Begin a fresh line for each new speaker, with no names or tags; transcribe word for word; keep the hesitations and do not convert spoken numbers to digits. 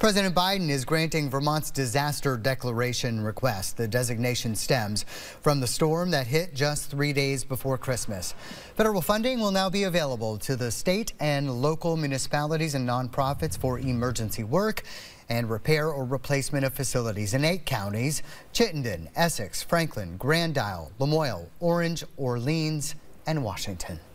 President Biden is granting Vermont's disaster declaration request. The designation stems from the storm that hit just three days before Christmas. Federal funding will now be available to the state and local municipalities and nonprofits for emergency work and repair or replacement of facilities in eight counties: Chittenden, Essex, Franklin, Grand Isle, Lamoille, Orange, Orleans, and Washington.